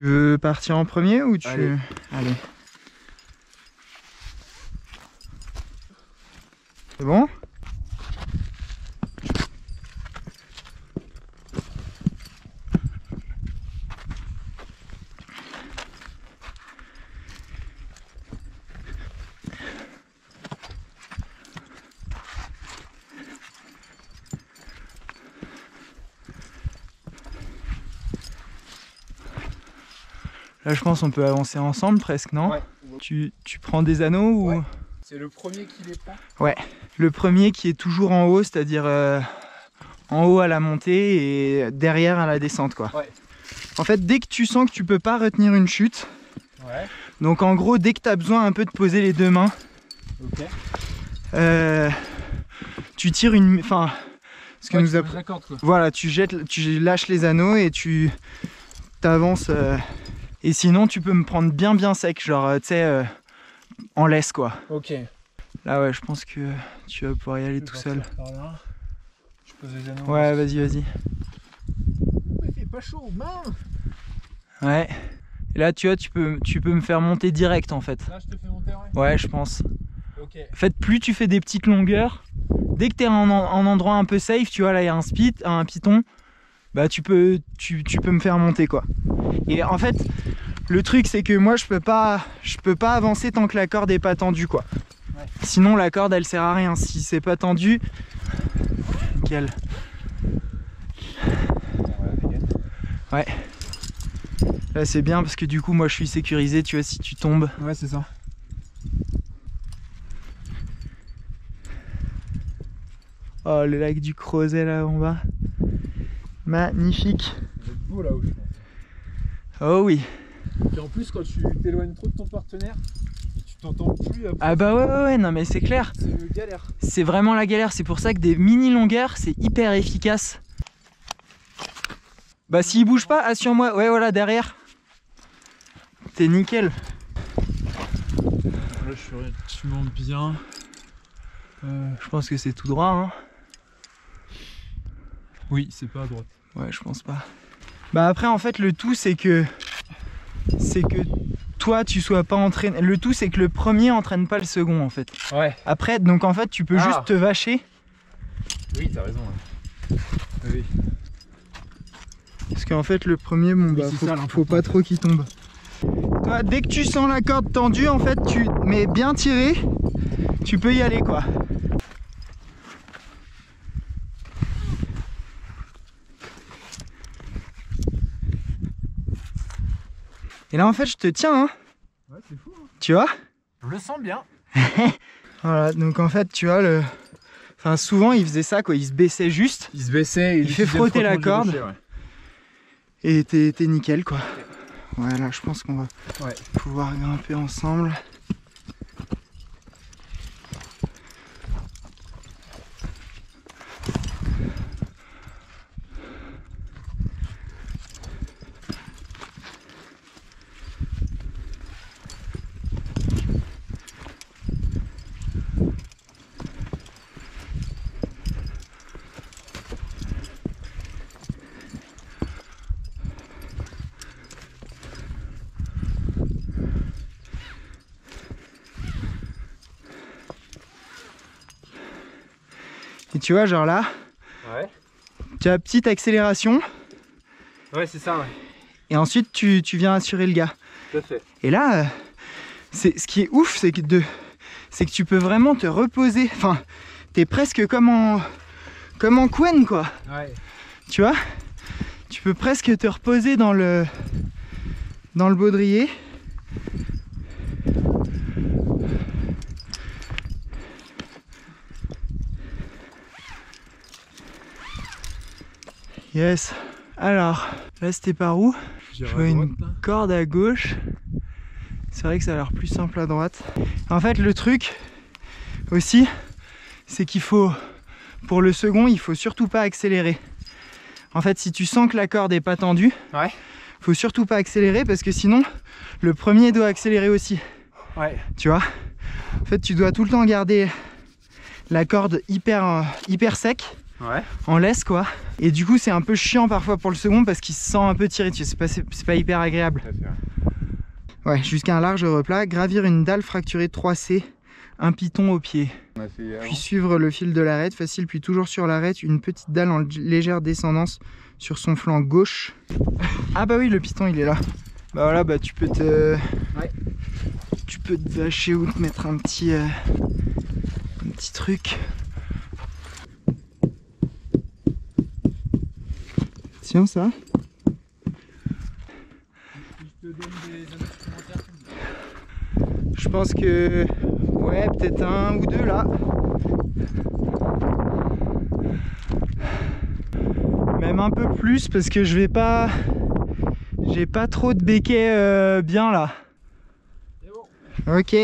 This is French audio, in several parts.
Tu veux partir en premier ou tu... Allez. Allez. C'est bon? Là, je pense qu'on peut avancer ensemble presque, non? Ouais. Tu prends des anneaux ou... Ouais. C'est le premier qui les prend? Ouais, le premier qui est toujours en haut, c'est-à-dire en haut à la montée et derrière à la descente, quoi. Ouais. En fait, dès que tu sens que tu peux pas retenir une chute, ouais. Donc en gros, dès que tu as besoin un peu de poser les deux mains, ok. Tu tires une... Enfin, ce que ouais, nous voilà, tu lâches les anneaux et tu t'avances. Et sinon, tu peux me prendre bien sec, genre, tu sais, en laisse, quoi. Ok. Là, ouais, je pense que tu vas pouvoir y aller tout seul. Je pose les anneaux. Ouais, vas-y. Il fait pas chaud, main. Ouais. Et là, tu vois, tu peux me faire monter direct, en fait. Là, je te fais monter, ouais. Ouais, je pense. Ok. En fait, plus tu fais des petites longueurs, dès que tu es en endroit un peu safe, tu vois, là, il y a un piton, bah, tu peux me faire monter, quoi. Et en fait, le truc, c'est que moi, je peux pas avancer tant que la corde est pas tendue, quoi. Ouais. Sinon, la corde, elle sert à rien. Si c'est pas tendu, nickel. Ouais. Là, c'est bien parce que du coup, moi, je suis sécurisé, tu vois, si tu tombes. Ouais, c'est ça. Oh, le lac du Crozet, là, en bas. Magnifique. C'est beau, là-haut, je pense. Oh oui. Et en plus, quand tu t'éloignes trop de ton partenaire, tu t'entends plus après. Ah bah ouais, non mais c'est clair. C'est une galère. C'est vraiment la galère, c'est pour ça que des mini longueurs, c'est hyper efficace. Bah s'il bouge pas, assure-moi, ouais voilà, derrière. T'es nickel. Là, je suis relativement bien. Je pense que c'est tout droit, hein. Oui, c'est pas à droite. Ouais, je pense pas. Bah après, en fait, le tout, c'est que toi, tu sois pas entraîné. Le tout, c'est que le premier entraîne pas le second, en fait. Ouais. Après, donc en fait, tu peux juste te vacher. Oui, t'as raison. Ouais. Oui. Parce qu'en fait, le premier, bon, bah, faut pas trop qu'il tombe. Toi, dès que tu sens la corde tendue, en fait, tu mets bien tiré, tu peux y aller, quoi. Et là, en fait, je te tiens, hein. Ouais, c'est fou, hein. Tu vois? Je le sens bien. Voilà, donc en fait, tu vois, enfin, souvent, il faisait ça, quoi. Il se baissait juste. Il se baissait, il fait frotter la corde. Rocher, ouais. Et t'es nickel, quoi. Ouais, là, je pense qu'on va ouais. pouvoir grimper ensemble. Et tu vois, genre là, ouais. Tu as petite accélération. Ouais, c'est ça, ouais. Et ensuite, tu viens assurer le gars. Tout à fait. Et là, ce qui est ouf, c'est que tu peux vraiment te reposer. Enfin, t'es presque comme en Quen, quoi. Ouais. Tu vois, tu peux presque te reposer dans le baudrier. Yes. Alors, là c'était par où? Je vois une corde à gauche. C'est vrai que ça a l'air plus simple à droite. En fait, le truc aussi, c'est qu'il faut, pour le second, il faut surtout pas accélérer. En fait, si tu sens que la corde est pas tendue, ouais. Faut surtout pas accélérer parce que sinon, le premier doit accélérer aussi. Ouais. Tu vois? En fait, tu dois tout le temps garder la corde hyper sec. Ouais. en laisse quoi. Et du coup c'est un peu chiant parfois pour le second parce qu'il se sent un peu tiré dessus, c'est pas hyper agréable. Tout à fait, ouais. Ouais, jusqu'à un large replat, gravir une dalle fracturée 3C, un piton au pied. On a fait Puis suivre le fil de l'arête, facile, puis toujours sur l'arête, une petite dalle en légère descendance sur son flanc gauche. Ah bah oui, le piton il est là. Bah voilà, bah tu peux te... Ouais. Tu peux te vacher ou te mettre un petit truc. Tiens ça. Je te donne des supplémentaires. Je pense que... Ouais, peut-être un ou deux là. Même un peu plus parce que je vais pas... J'ai pas trop de béquets bien là. C'est bon. Ok.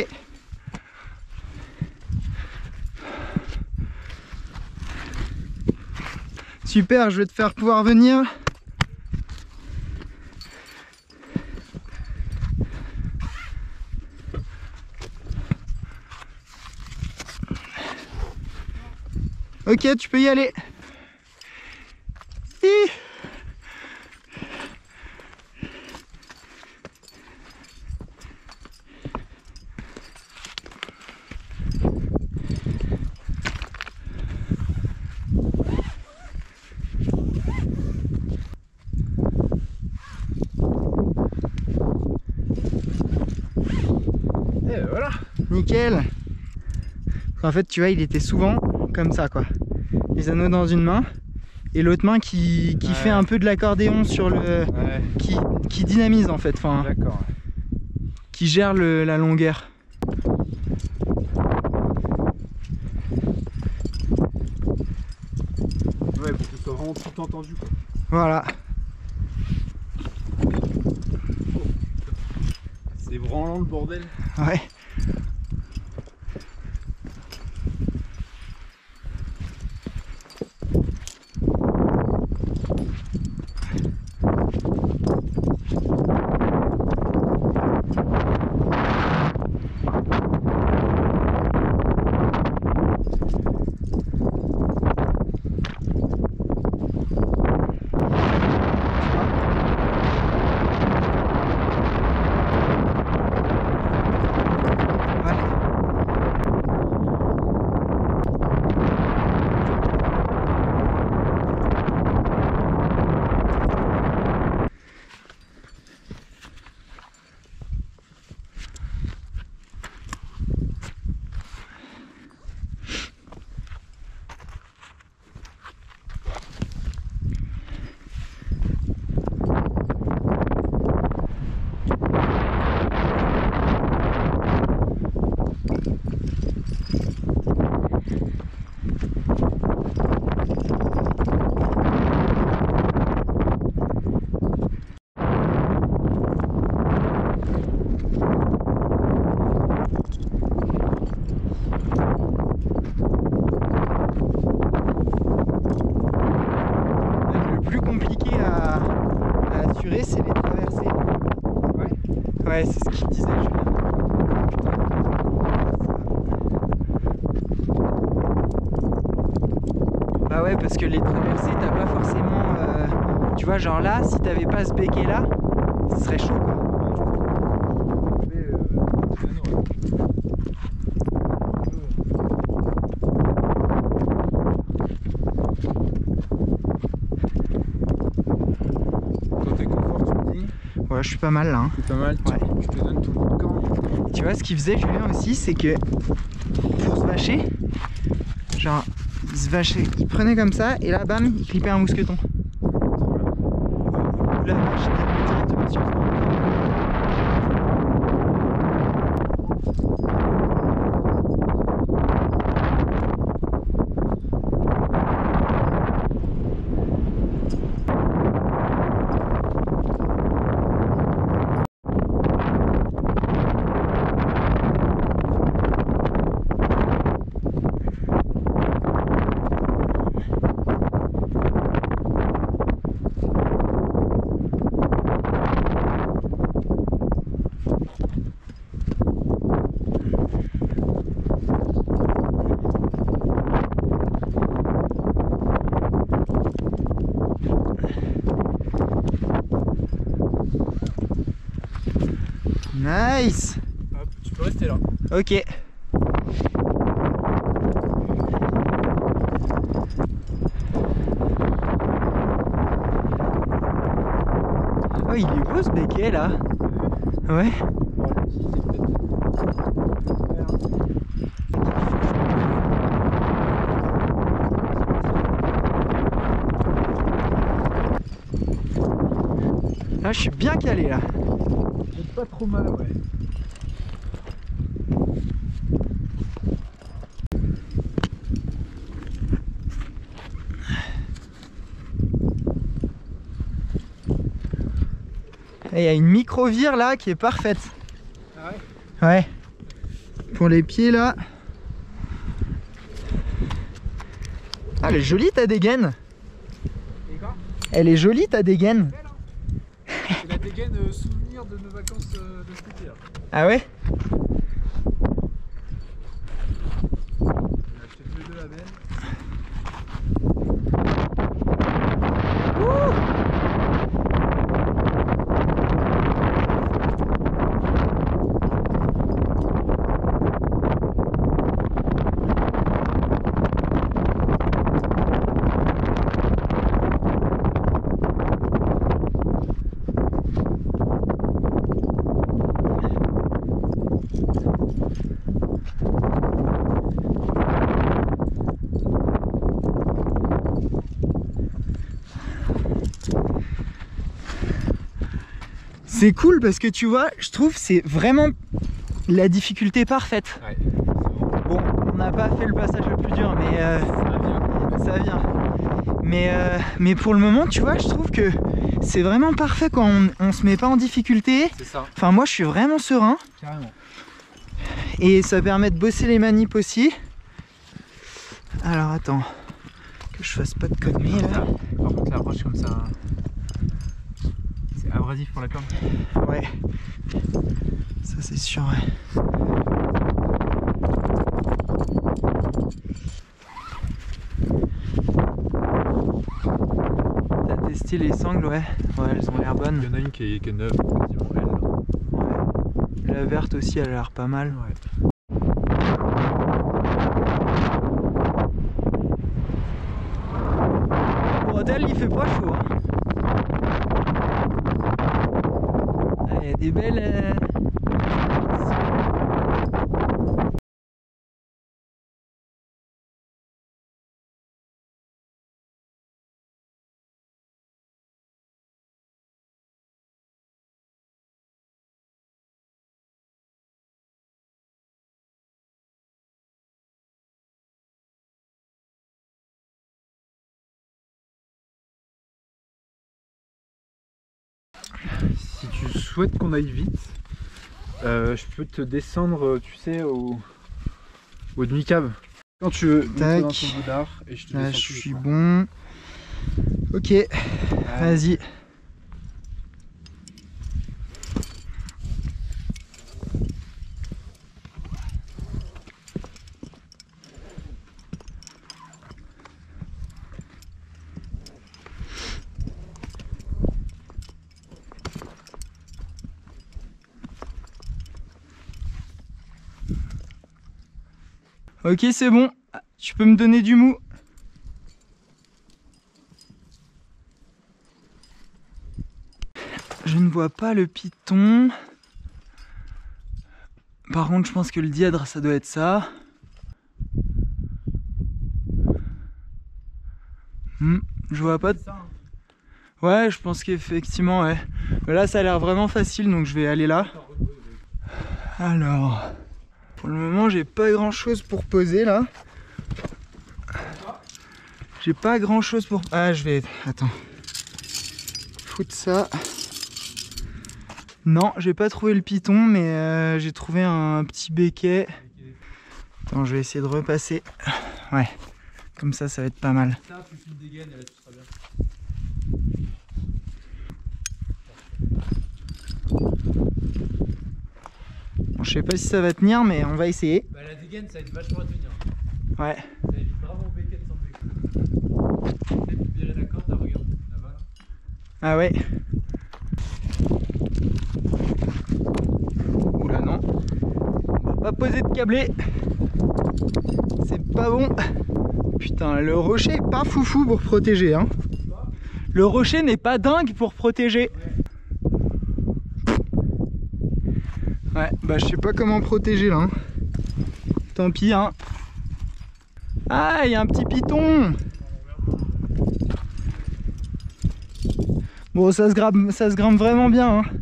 Super, je vais te faire pouvoir venir. Ok, tu peux y aller. Hi. Et voilà. Nickel. En fait, tu vois, il était souvent comme ça, quoi. Les anneaux dans une main et l'autre main qui Ouais. fait un peu de l'accordéon sur le... Ouais. qui dynamise en fait, enfin, D'accord. qui gère la longueur. Ouais, pour que ce soit vraiment tout entendu, quoi. Voilà. C'est branlant le bordel. Ouais. C'est les traversées. Ouais. Ouais, c'est ce qu'il disait, Julien. Bah ouais, parce que les traversées, t'as pas forcément... tu vois, genre là, si t'avais pas ce béquet là, ce serait chaud quoi. Ouais, je suis pas mal là. Hein. C'est pas mal, ouais. Je te donne tout le camp. Tu vois, ce qu'il faisait Julien aussi, c'est que pour se vacher, genre, il se vachait, il prenait comme ça et là, bam, il clippait un mousqueton. La vache, était directement sur le front. Nice. Hop, tu peux rester là. Ok. Oh, il est beau ce béquet là. Ouais. On va l'utiliser peut-être. Là, je suis bien calé là. C'est pas trop mal, ouais. Et il y a une micro-vire là qui est parfaite. Ah ouais? Ouais. Pour les pieds là. Ah, elle est jolie ta dégaine. Et quoi? Elle est jolie ta dégaine. C'est la dégaine souvenir de nos vacances de cet été là. Ah ouais? On a acheté tous les deux la même. C'est cool parce que tu vois, je trouve c'est vraiment la difficulté parfaite. Ouais. Bon, on n'a pas fait le passage le plus dur, mais ça vient. Mais pour le moment, tu vois, je trouve que c'est vraiment parfait quand on se met pas en difficulté. C'est ça. Enfin, moi, je suis vraiment serein. Carrément. Et ça permet de bosser les manips aussi. Alors, attends. Que je fasse pas de conneries là. Par contre, la roche comme ça, c'est abrasif pour la corde. Ouais. Ça, c'est sûr, ouais. T'as testé les sangles, ouais. Ouais, elles ont l'air bonnes. Il y en a une qui est neuve, quasiment elle. Ouais. La verte aussi, elle a l'air pas mal. Ouais. Bordel, il fait pas chaud. Hein. Ah, il y a des belles. Si tu souhaites qu'on aille vite, je peux te descendre, tu sais, au demi-cave. Quand tu veux, Tac. dans ton boudard et je te Là, descends je tout suis doucement. bon. Ok, vas-y. Ok, c'est bon. Tu peux me donner du mou. Je ne vois pas le piton. Par contre, je pense que le dièdre, ça doit être ça. Je vois pas. C'est ça, hein. Ouais, je pense qu'effectivement, ouais. Mais là, ça a l'air vraiment facile, donc je vais aller là. Alors, pour le moment, j'ai pas grand chose pour poser là. J'ai pas grand chose pour. Ah, je vais. Attends. Foutre ça. Non, j'ai pas trouvé le piton, mais j'ai trouvé un petit béquet. Attends, je vais essayer de repasser. Ouais, comme ça va être pas mal. Ça, plus une dégaine et là tu seras bien. Bon, je sais pas si ça va tenir, mais on va essayer. Bah, la dégaine, ça aide vachement à tenir. Ouais. Ça évite vraiment au béquet de s'enlever. Peut-être libérer la corde, là, regarde, là-bas. Là. Ah ouais. Pas poser de câblé. C'est pas bon. Putain, le rocher est pas foufou pour protéger, hein. Le rocher n'est pas dingue pour protéger. Ouais, bah je sais pas comment protéger là, hein. Tant pis, hein. Ah, il y a un petit piton. Bon, ça se grimpe vraiment bien, hein.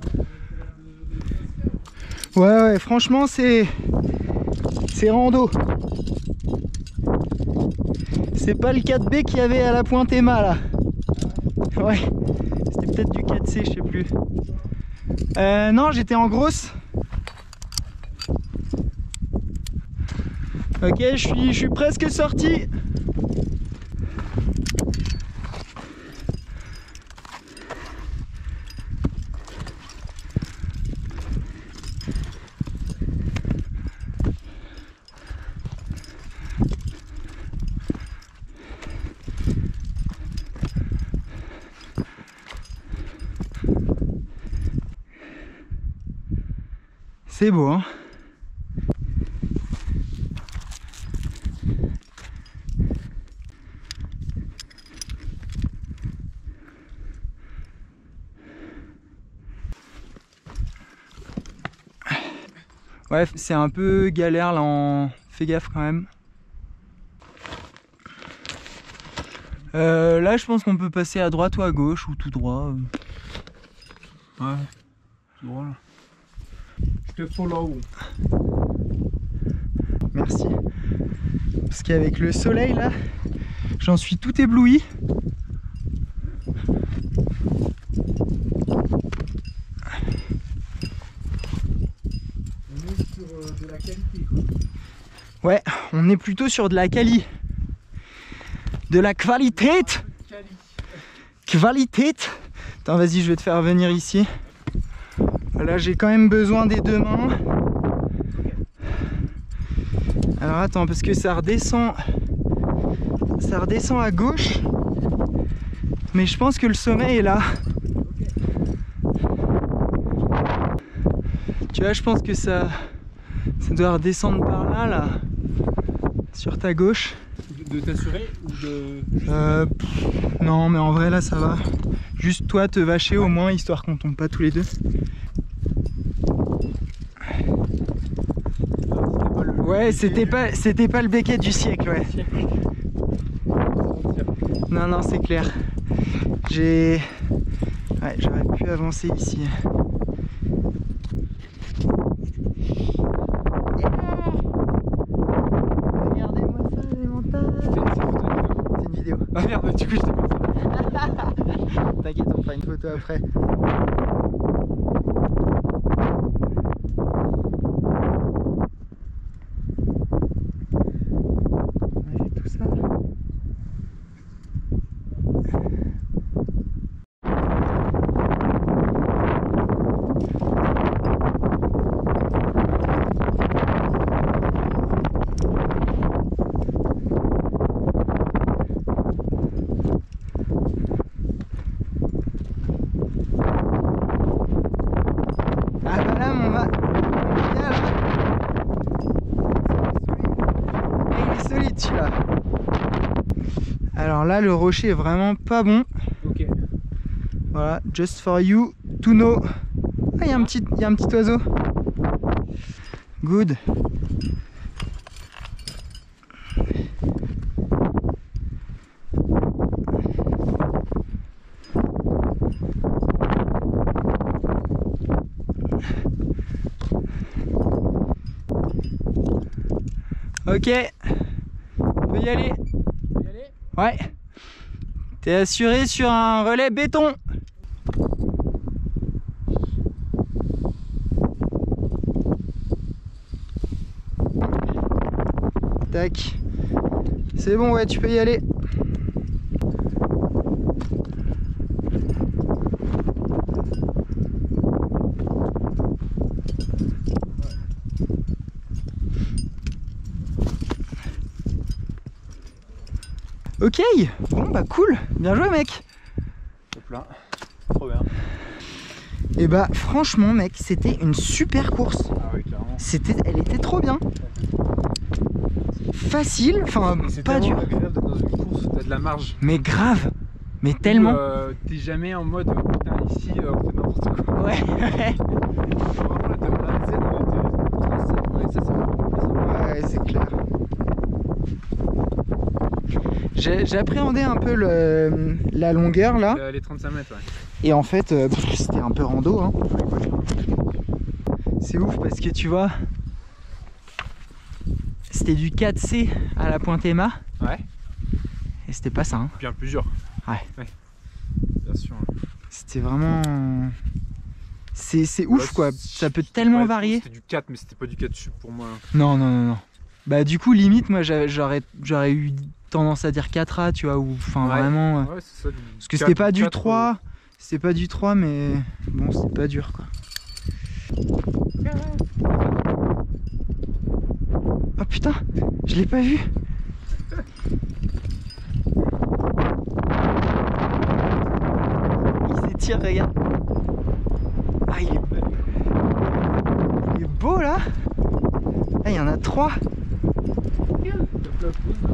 Ouais, franchement, c'est rando. C'est pas le 4B qu'il y avait à la Pointe Emma là. Ouais, c'était peut-être du 4C, je sais plus. Non, j'étais en grosse. Ok, je suis presque sorti. C'est beau, hein. Ouais, c'est un peu galère là, fais gaffe quand même. Là, je pense qu'on peut passer à droite ou à gauche ou tout droit. Ouais, tout droit là. Je te follow. Merci. Parce qu'avec le soleil là, j'en suis tout ébloui. On est sur de la qualité quoi. Ouais, on est plutôt sur de la quali. De la qualité. Qualité. Attends, vas-y, je vais te faire venir ici. Là, j'ai quand même besoin des deux mains. Alors attends, parce que ça redescend à gauche. Mais je pense que le sommet est là. Tu vois, je pense que ça doit redescendre par là, sur ta gauche. De t'assurer ou de... Non, mais en vrai là ça va. Juste toi te vacher au moins, histoire qu'on tombe pas tous les deux. Ouais, c'était pas le becquet du siècle, ouais. Non, c'est clair. Ouais, j'aurais pu avancer ici. Regardez-moi ça, les montagnes. C'est une vidéo. Ah merde, du coup je t'ai pas. T'inquiète, on fera une photo après. On a fait tout ça. Alors là, le rocher est vraiment pas bon. Ok. Voilà, just for you to know. Ah, il y a un petit oiseau. Good. Ok, on peut y aller. Ouais. T'es assuré sur un relais béton. Tac. C'est bon, ouais, tu peux y aller. Ok, bon bah cool, bien joué mec. Hop là, trop bien. Et bah franchement mec, c'était une super course. Ah oui, clairement. Elle était trop bien. Facile, enfin pas dur. C'est agréable d'être dans une course où t'as de la marge. Mais grave, mais tellement. T'es jamais en mode putain ici on fait n'importe quoi. Ouais. Vraiment là t'as plein de scènes où ça fait plaisir. Ouais, c'est clair. J'ai appréhendé un peu la longueur là. Les 35 mètres, ouais. Et en fait, parce que c'était un peu rando, hein. C'est ouf parce que tu vois, c'était du 4C à la Pointe Emma. Ouais. Et c'était pas ça, hein. Bien plus dur. Ouais. Bien sûr. C'était vraiment... C'est ouf Ouais, quoi, ça peut tellement varier. C'était du 4 mais c'était pas du 4 sub pour moi. Non, non, non, non. Bah du coup, limite, moi j'aurais eu tendance à dire 4A, tu vois, ou enfin vraiment... Ouais, c'est ça, parce que c'était pas du 3, c'était pas du 3, mais bon, c'était pas dur quoi. Oh putain, je l'ai pas vu. Il s'étire, regarde. Ah, il est beau là. Ah, il y en a 3.